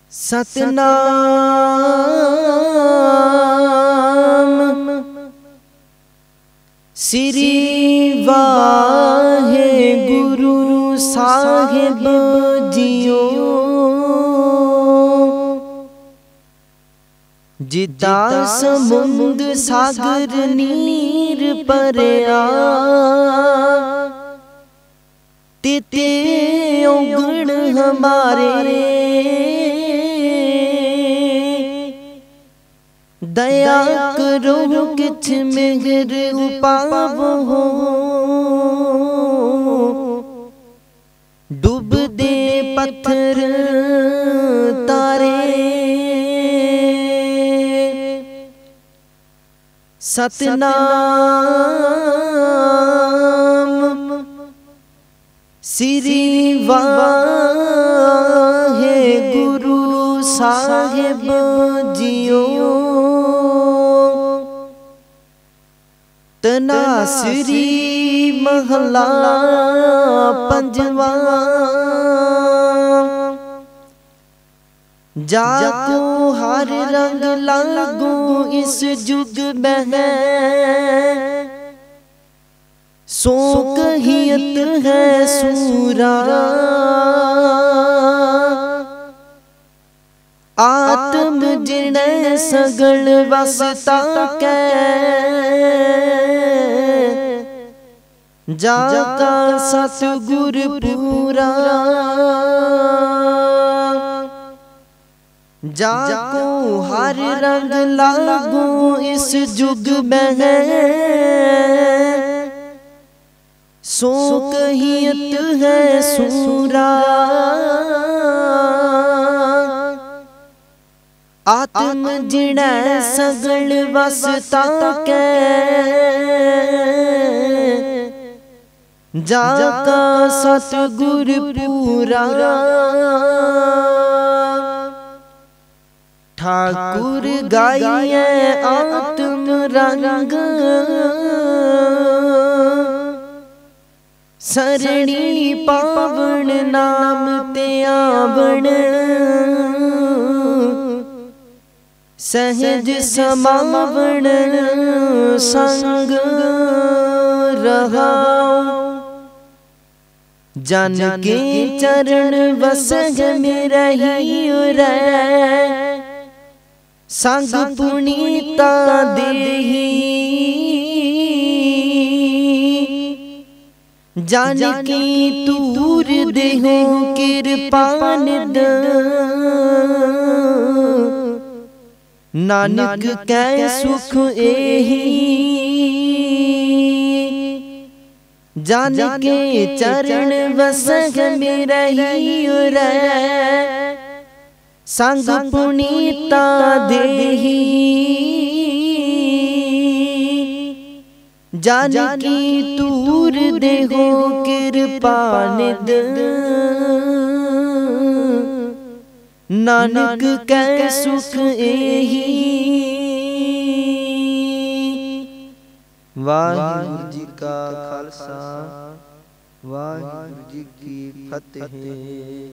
सतनाम श्री वाहे गुरु साहिब जियो। जिता समुंद सागर नीर परया, तिते औगण हमारे दया करो किछ मेहर उपावो। डूब दे पत्थर तारे, सतनाम श्री वाहे गुरु साहिब जियो। तनासरी महला पंजवा, जाको हर रंग लागू इस जुग में है। सो कहियत है सूरा, आत्म जिने सगल वसता कै। जाका सतगुर पूरा, जाको हर रंग लागू इस जुग में है। सो कहियत है सूरा, आत्म जिने सगल वसता कै। जाका सतगुर पूरा, ठाकुर गाइए आत्म रंग। सरणी पावन नाम ते आवण, सहज समावण संग रहाओ। जन के चरण वसग में रही रे, संग पुनीता देही। जान की तूर देहो कृपान द, नानक कै सुख एही। जान के चरण वसग में रही रे, संग पुनीता देही। जान की तूर देहो कृपानिद, नानक कै सुख एही। वाहिगुरु जी का खालसा, वाहिगुरु जी की फतेह।